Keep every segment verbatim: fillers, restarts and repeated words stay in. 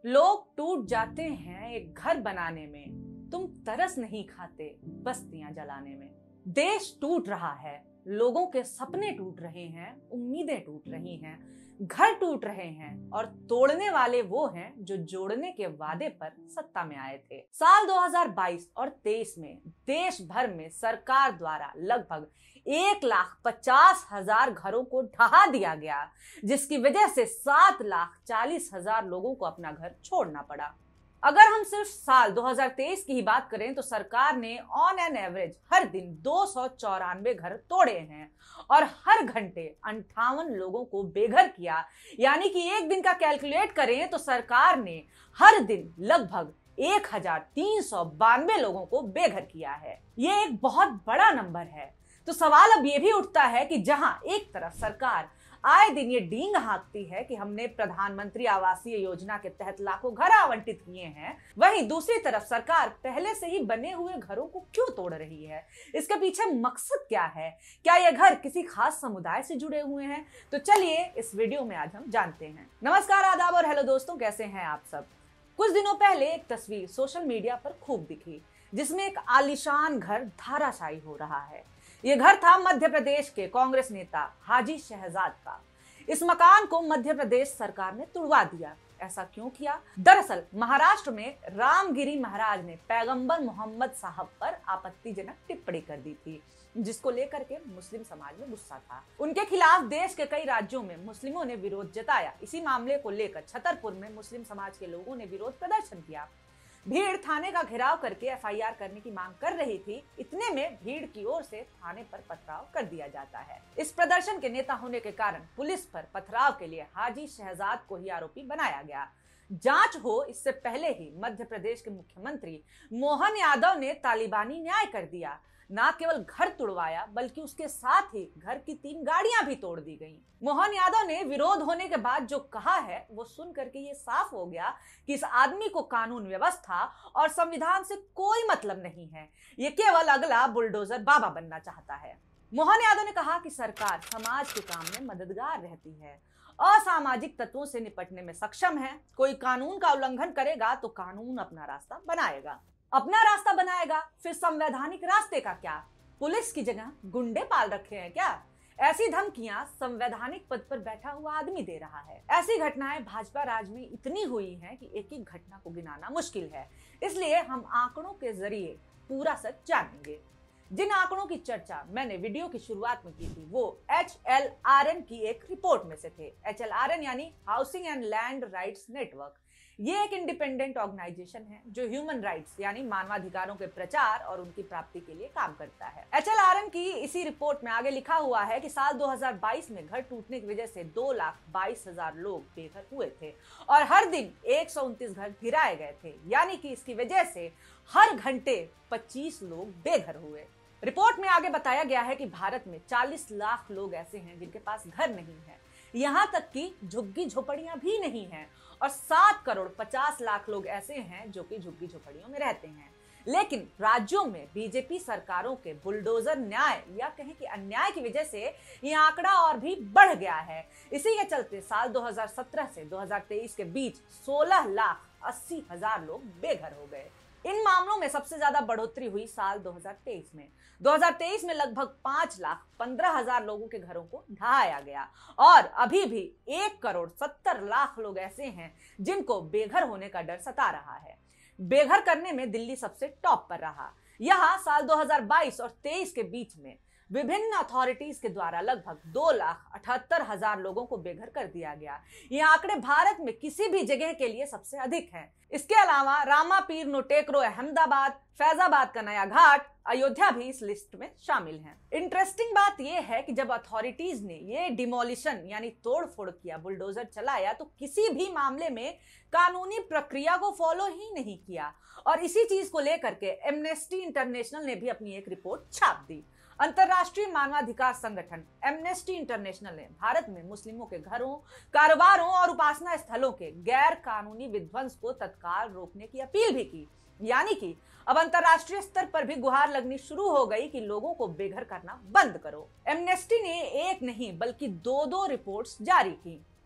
लोग टूट जाते हैं एक घर बनाने में, तुम तरस नहीं खाते बस्तियां जलाने में। देश टूट रहा है, लोगों के सपने टूट रहे हैं, उम्मीदें टूट रही हैं, घर टूट रहे हैं और तोड़ने वाले वो हैं जो जोड़ने के वादे पर सत्ता में आए थे। साल दो हज़ार बाईस और तेईस में देश भर में सरकार द्वारा लगभग एक लाख पचास हजार घरों को ढहा दिया गया, जिसकी वजह से सात लाख चालीस हजार लोगों को अपना घर छोड़ना पड़ा। अगर हम सिर्फ साल दो हज़ार तेईस की ही बात करें तो सरकार ने ऑन एन एवरेज हर दिन दो सौ चौरानवे घर तोड़े हैं और हर घंटे अंठावन लोगों को बेघर किया। यानी कि एक दिन का कैलकुलेट करें तो सरकार ने हर दिन लगभग एक हजार तीन सौ बानवे लोगों को बेघर किया है। ये एक बहुत बड़ा नंबर है। तो सवाल अब ये भी उठता है कि जहां एक तरफ सरकार आए दिन ये डींग हाँकती है कि हमने प्रधानमंत्री आवासीय योजना के तहत लाखों घर आवंटित किए हैं, वहीं दूसरी तरफ सरकार पहले से ही बने हुए घरों को क्यों तोड़ रही है? इसके पीछे मकसद क्या है? क्या ये घर किसी खास समुदाय से जुड़े हुए हैं? तो चलिए इस वीडियो में आज हम जानते हैं। नमस्कार, आदाब और हेलो दोस्तों, कैसे हैं आप सब? कुछ दिनों पहले एक तस्वीर सोशल मीडिया पर खूब दिखी, जिसमें एक आलीशान घर धाराशायी हो रहा है। ये घर था मध्य प्रदेश के कांग्रेस नेता हाजी शहजाद का। इस मकान को मध्य प्रदेश सरकार ने तुड़वा दिया। ऐसा क्यों किया? दरअसल महाराष्ट्र में रामगिरी महाराज ने पैगंबर मोहम्मद साहब पर आपत्तिजनक टिप्पणी कर दी थी, जिसको लेकर के मुस्लिम समाज में गुस्सा था। उनके खिलाफ देश के कई राज्यों में मुस्लिमों ने विरोध जताया। इसी मामले को लेकर छतरपुर में मुस्लिम समाज के लोगों ने विरोध प्रदर्शन किया। भीड़ थाने का घेराव करके एफ आई आर करने की मांग कर रही थी। इतने में भीड़ की ओर से थाने पर पथराव कर दिया जाता है। इस प्रदर्शन के नेता होने के कारण पुलिस पर पथराव के लिए हाजी शहजाद को ही आरोपी बनाया गया। जांच हो इससे पहले ही मध्य प्रदेश के मुख्यमंत्री मोहन यादव ने तालिबानी न्याय कर दिया। न केवल घर तुड़वाया बल्कि उसके साथ ही घर की तीन गाड़ियां भी तोड़ दी गईं। मोहन यादव ने विरोध होने के बाद जो कहा है वो सुन करके ये साफ हो गया कि इस आदमी को कानून व्यवस्था और संविधान से कोई मतलब नहीं है। ये केवल अगला बुलडोजर बाबा बनना चाहता है। मोहन यादव ने कहा कि सरकार समाज के काम में मददगार रहती है, असामाजिक तत्वों से निपटने में सक्षम है। कोई कानून का उल्लंघन करेगा तो कानून अपना रास्ता बनाएगा। अपना रास्ता बनाएगा, फिर संवैधानिक रास्ते का क्या? पुलिस की जगह गुंडे पाल रखे हैं क्या? ऐसी धमकियां संवैधानिक पद पर बैठा हुआ आदमी दे रहा है। ऐसी घटनाएं भाजपा राज में इतनी हुई हैं कि एक एक घटना को गिनाना मुश्किल है। इसलिए हम आंकड़ों के जरिए पूरा सच जानेंगे। जिन आंकड़ों की चर्चा मैंने वीडियो की शुरुआत में की थी वो एच एल आर एन की एक रिपोर्ट में से थे। एच एल आर एन यानी housing and land rights network. ये एक इंडिपेंडेंट ऑर्गेनाइजेशन है जो ह्यूमन राइट्स यानी मानवाधिकारों के प्रचार और उनकी प्राप्ति के लिए काम करता है। एच एल आर एन की इसी रिपोर्ट में आगे लिखा हुआ है कि साल दो हज़ार बाईस में घर टूटने की वजह से दो लाख बाईस हजार लोग बेघर हुए थे और हर दिन एक सौ उनतीस घर गिराए गए थे। यानी कि इसकी वजह से हर घंटे पच्चीस लोग बेघर हुए। रिपोर्ट में आगे बताया गया है कि भारत में चालीस लाख लोग ऐसे हैं जिनके पास घर नहीं है, यहाँ तक कि झुग्गी झोपड़ियां भी नहीं हैं, और सात करोड़ पचास लाख लोग ऐसे हैं जो कि झुग्गी झोपड़ियों में रहते हैं। लेकिन राज्यों में बीजेपी सरकारों के बुलडोजर न्याय या कहें कि अन्याय की वजह से ये आंकड़ा और भी बढ़ गया है। इसी के चलते साल दो हज़ार सत्रह से दो हज़ार तेईस के बीच सोलह लाख अस्सी हजार लोग बेघर हो गए। इन मामलों में सबसे ज्यादा बढ़ोतरी हुई साल दो हज़ार तेईस में। दो हज़ार तेईस में लगभग पांच लाख पंद्रह हजार लोगों के घरों को ढहाया गया और अभी भी एक करोड़ सत्तर लाख लोग ऐसे हैं जिनको बेघर होने का डर सता रहा है। बेघर करने में दिल्ली सबसे टॉप पर रहा। यहाँ साल दो हज़ार बाईस और तेईस के बीच में विभिन्न अथॉरिटीज के द्वारा लगभग दो लाख अठहत्तर हजार लोगों को बेघर कर दिया गया। ये आंकड़े भारत में किसी भी जगह के लिए सबसे अधिक हैं। इसके अलावा रामापीर, नोटेकरो, अहमदाबाद, फैजाबाद का नया घाट, अयोध्या भी इस लिस्ट में शामिल हैं। इंटरेस्टिंग बात यह है कि जब अथॉरिटीज ने ये डिमोलिशन यानी तोड़फोड़ किया, बुलडोजर चलाया, तो किसी भी मामले में कानूनी प्रक्रिया को फॉलो ही नहीं किया। और इसी चीज को लेकर के एमनेस्टी इंटरनेशनल ने भी अपनी एक रिपोर्ट छाप दी। अंतर्राष्ट्रीय मानवाधिकार संगठन एमनेस्टी इंटरनेशनल ने भारत में मुस्लिमों के घरों, कारोबारों और उपासना स्थलों के गैर कानूनी विध्वंस को तत्काल रोकने की अपील भी की। यानी कि अब अंतर्राष्ट्रीय स्तर पर भी गुहार लगनी शुरू हो गई कि लोगों को बेघर करना बंद करो। एमनेस्टी ने एक नहीं बल्कि दो दो रिपोर्ट्स जारी की।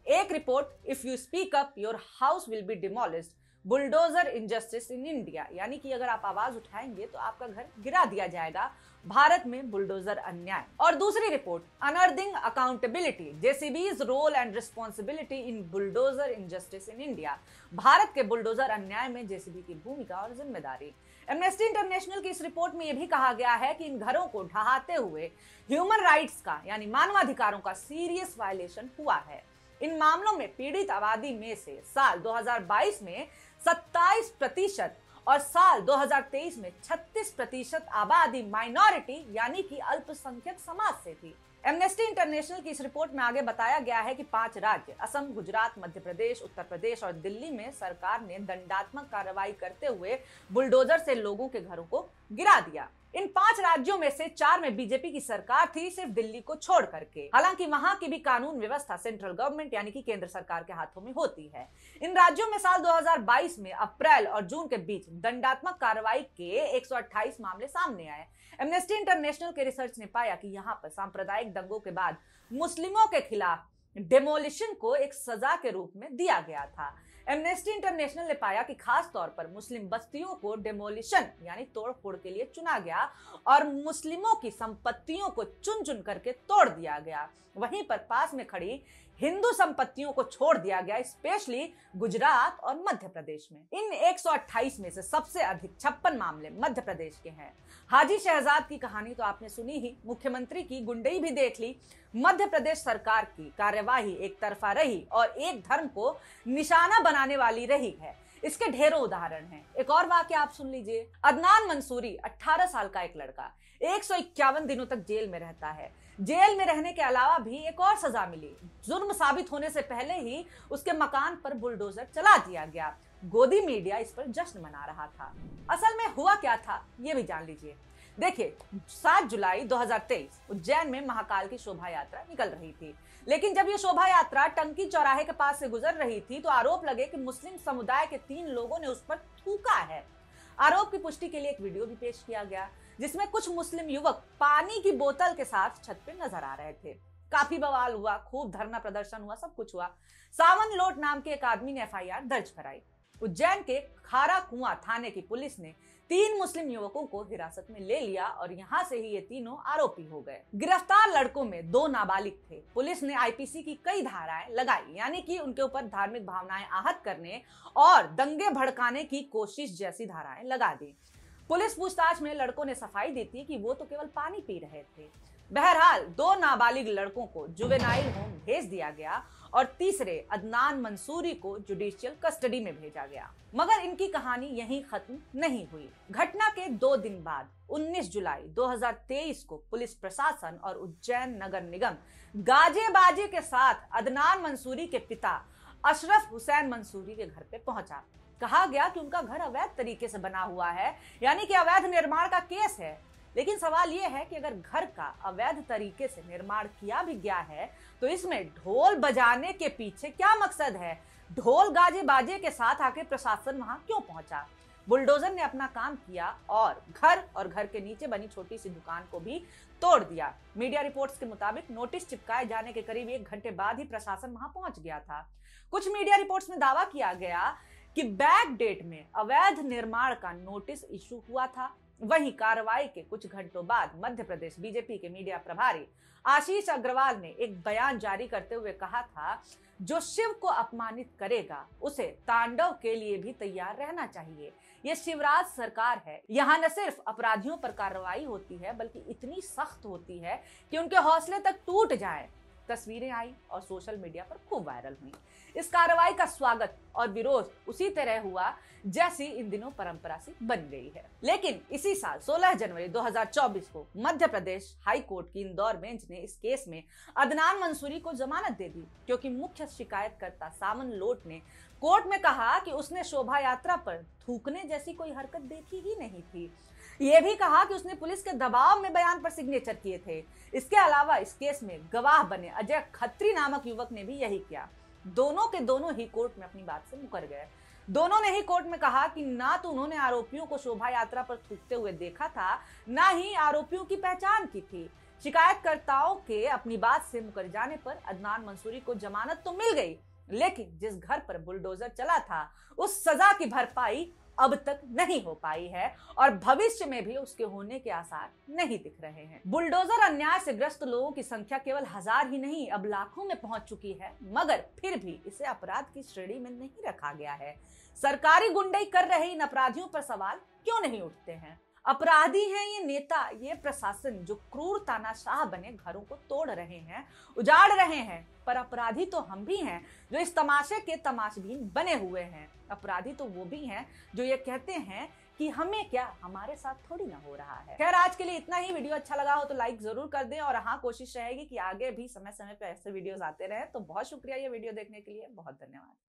एक report, if you speak up your house will be demolished, bulldozer injustice in India, यानी कि अगर आप आवाज उठाएंगे तो आपका घर गिरा दिया जाएगा, भारत में बुलडोजर अन्याय। और दूसरी report, unearthing accountability, JCB's role and responsibility in bulldozer injustice in India, Bharat के बुलडोजर अन्याय में जेसीबी की भूमिका और जिम्मेदारी। एमनेस्टी इंटरनेशनल की इस रिपोर्ट में यह भी कहा गया है कि इन घरों को ढहाते हुए ह्यूमन राइट्स का यानी मानवाधिकारों का सीरियस वायलेशन हुआ है। इन मामलों में पीड़ित आबादी में से साल दो हज़ार बाईस में सत्ताईस प्रतिशत और साल दो हज़ार तेईस में छत्तीस प्रतिशत आबादी माइनॉरिटी यानी कि अल्पसंख्यक समाज से थी। एमनेस्टी इंटरनेशनल की इस रिपोर्ट में आगे बताया गया है कि पांच राज्य असम, गुजरात, मध्य प्रदेश, उत्तर प्रदेश और दिल्ली में सरकार ने दंडात्मक कार्रवाई करते हुए बुलडोजर से लोगों के घरों को गिरा दिया। इन पांच राज्यों में से चार में बीजेपी की सरकार थी, सिर्फ दिल्ली को छोड़ करके। हालांकि वहां की भी कानून व्यवस्था सेंट्रल गवर्नमेंट यानी कि केंद्र सरकार के हाथों में होती है। इन राज्यों में साल दो हज़ार बाईस में अप्रैल और जून के बीच दंडात्मक कार्रवाई के एक सौ अट्ठाईस मामले सामने आए। एमनेस्टी इंटरनेशनल के रिसर्च ने पाया कि यहाँ पर सांप्रदायिक दंगों के बाद मुस्लिमों के खिलाफ डेमोलिशन को एक सजा के रूप में दिया गया था। एमनेस्टी इंटरनेशनल ने पाया कि खास तौर पर मुस्लिम बस्तियों को डेमोलिशन यानी तोड़ फोड़ के लिए चुना गया और मुस्लिमों की संपत्तियों को चुन चुन करके तोड़ दिया गया। वहीं पर पास में खड़ी हिंदू संपत्तियों को छोड़ दिया गया, स्पेशली गुजरात और मध्य प्रदेश में। इन एक सौ अट्ठाईस में से सबसे अधिक छप्पन मामले मध्य प्रदेश के हैं। हाजी शहजाद की कहानी तो आपने सुनी ही, मुख्यमंत्री की गुंडई भी देख ली। मध्य प्रदेश सरकार की कार्यवाही एक तरफा रही और एक धर्म को निशाना बनाने वाली रही है। इसके ढेरों उदाहरण हैं। एक और वाकया आप सुन लीजिए। अदनान मंसूरी अठारह साल का एक लड़का एक सौ इक्यावन दिनों तक जेल में रहता है। जेल में रहने के अलावा भी एक और सजा मिली। जुर्म साबित होने से पहले ही उसके मकान पर बुलडोजर चला दिया गया। गोदी मीडिया इस पर जश्न मना रहा था। असल में हुआ क्या था ये भी जान लीजिए। देखिए, सात जुलाई दो हज़ार तेईस उज्जैन में महाकाल की शोभा यात्रा निकल रही थी, लेकिन जब ये शोभा यात्रा टंकी चौराहे के पास से गुजर रही थी तो आरोप लगे कि मुस्लिम समुदाय के तीन लोगों ने उस पर थूका है। आरोप की पुष्टि के लिए एक वीडियो भी पेश किया गया जिसमें कुछ मुस्लिम युवक पानी की बोतल के साथ छत पे नजर आ रहे थे। काफी बवाल हुआ, खूब धरना प्रदर्शन हुआ, सब कुछ हुआ। सावन लोट नाम के एक आदमी ने एफ आई आर दर्ज कराई। उज्जैन के खारा कुआं थाने की पुलिस ने तीन मुस्लिम युवकों को हिरासत में ले लिया और यहां से ही ये तीनों आरोपी हो गए। गिरफ्तार लड़कों में दो नाबालिग थे। पुलिस ने आई पी सी की कई धाराएं लगाई, यानी कि उनके ऊपर धार्मिक भावनाएं आहत करने और दंगे भड़काने की कोशिश जैसी धाराएं लगा दी। पुलिस पूछताछ में लड़कों ने सफाई दी थी कि वो तो केवल पानी पी रहे थे। बहरहाल दो नाबालिग लड़कों को जुवेनाइल होम भेज दिया गया और तीसरे अदनान मंसूरी को जुडिशियल कस्टडी में भेजा गया। मगर इनकी कहानी यहीं खत्म नहीं हुई। घटना के दो दिन बाद उन्नीस जुलाई दो हज़ार तेईस को पुलिस प्रशासन और उज्जैन नगर निगम गाजे बाजे के साथ अदनान मंसूरी के पिता अशरफ हुसैन मंसूरी के घर पे पहुंचा। कहा गया कि उनका घर अवैध तरीके से बना हुआ है, यानी कि अवैध निर्माण का केस है। लेकिन सवाल यह है कि अगर घर का अवैध तरीके से निर्माण किया भी गया है तो इसमें ढोल बजाने के पीछे क्या मकसद है? ढोल गाजे बाजे के साथ आके प्रशासन वहां क्यों पहुंचा? बुलडोजर ने अपना काम किया और घर और घर के नीचे बनी छोटी सी दुकान को भी तोड़ दिया। मीडिया रिपोर्ट्स के मुताबिक नोटिस चिपकाए जाने के करीब एक घंटे बाद ही प्रशासन वहां पहुंच गया था। कुछ मीडिया रिपोर्ट्स में दावा किया गया कि बैक डेट में अवैध निर्माण का नोटिस इशू हुआ था। वहीं कार्रवाई के कुछ घंटों बाद मध्य प्रदेश बीजेपी के मीडिया प्रभारी आशीष अग्रवाल ने एक बयान जारी करते हुए कहा था, जो शिव को अपमानित करेगा उसे तांडव के लिए भी तैयार रहना चाहिए। ये शिवराज सरकार है, यहाँ न सिर्फ अपराधियों पर कार्रवाई होती है बल्कि इतनी सख्त होती है कि उनके हौसले तक टूट जाएं। तस्वीरें आई और सोशल मीडिया पर खूब वायरल हुई। इस कार्रवाई का स्वागत और विरोध उसी तरह हुआ जैसी इन दिनों परंपरा सी बन गई है। लेकिन इसी साल सोलह जनवरी दो हज़ार चौबीस को मध्य प्रदेश हाई कोर्ट की इंदौर बेंच ने इस केस में अदनान मंसूरी को जमानत दे दी, क्योंकि मुख्य शिकायतकर्ता सावन लोट ने कोर्ट में कहा कि उसने शोभा यात्रा पर थूकने जैसी कोई हरकत देखी ही नहीं थी। ये भी कहा कि उसने पुलिस के दबाव में बयान पर सिग्नेचर किए थे। इसके अलावा इस केस में गवाह बने अजय खत्री नामक युवक ने भी यही किया। दोनों के दोनों ही कोर्ट में अपनी बात से मुकर गए। दोनों ने ही कोर्ट में कहा कि ना तो उन्होंने आरोपियों को शोभा यात्रा पर थूकते हुए देखा था, ना ही आरोपियों की पहचान की थी। शिकायतकर्ताओं के अपनी बात से मुकर जाने पर अदनान मंसूरी को जमानत तो मिल गई, लेकिन जिस घर पर बुलडोजर चला था उस सजा की भरपाई अब तक नहीं हो पाई है और भविष्य में भी उसके होने के आसार नहीं दिख रहे हैं। बुलडोजर अन्याय से ग्रस्त लोगों की संख्या केवल हजार ही नहीं अब लाखों में पहुंच चुकी है, मगर फिर भी इसे अपराध की श्रेणी में नहीं रखा गया है। सरकारी गुंडाई कर रहे इन अपराधियों पर सवाल क्यों नहीं उठते हैं? अपराधी हैं ये नेता, ये प्रशासन जो क्रूर तानाशाह बने घरों को तोड़ रहे हैं, उजाड़ रहे हैं, पर अपराधी तो हम भी हैं जो इस तमाशे के तमाशबीन बने हुए हैं। अपराधी तो वो भी हैं जो ये कहते हैं कि हमें क्या, हमारे साथ थोड़ी ना हो रहा है। खैर आज के लिए इतना ही। वीडियो अच्छा लगा हो तो लाइक जरूर कर दें और हाँ, कोशिश रहेगी कि आगे भी समय समय पे ऐसे वीडियोस आते रहे। तो बहुत शुक्रिया ये वीडियो देखने के लिए, बहुत धन्यवाद।